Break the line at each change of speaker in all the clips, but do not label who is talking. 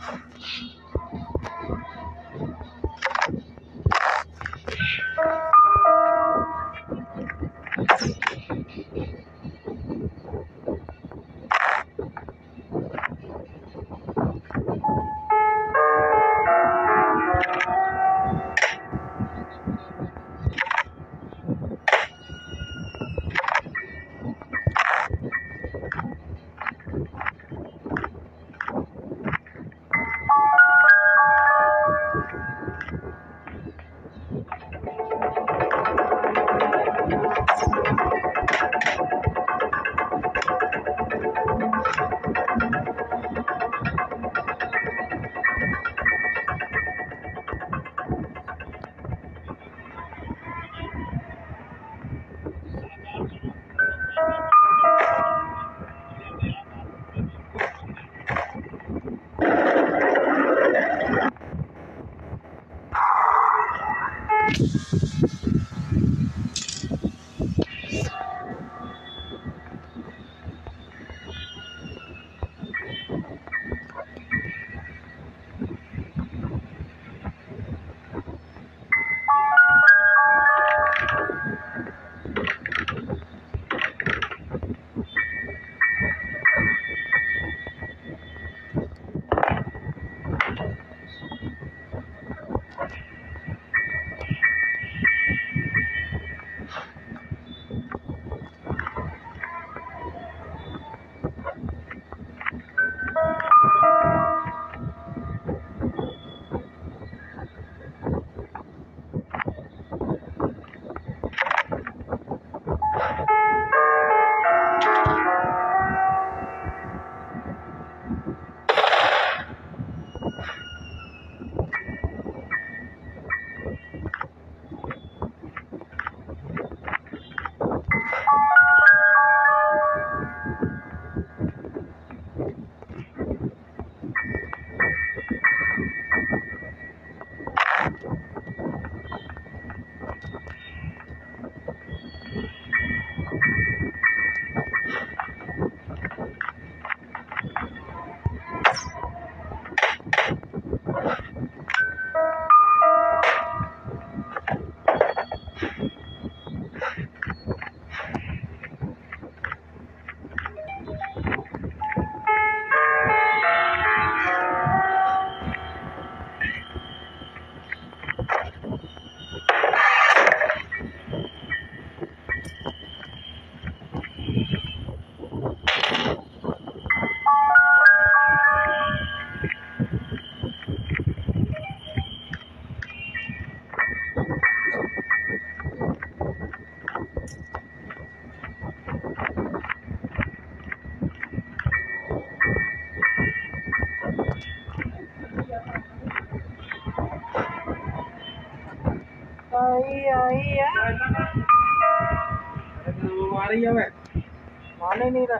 माने नहीं रहा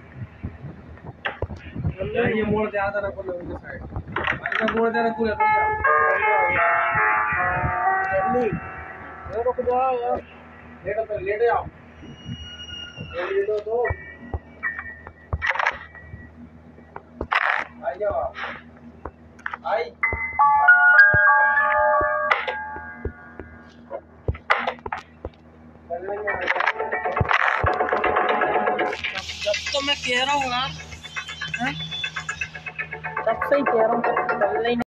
ये मोड़ दे आधा रखो लोगे साइड आधा मोड़ दे रखो ले
जल्दी रुक जाओ यार
लेट जाओ ले दो तो आई जाओ आई
जब तो मैं कह रहा हूँ यार, तब से ही कह रहा हूँ, चल नहीं।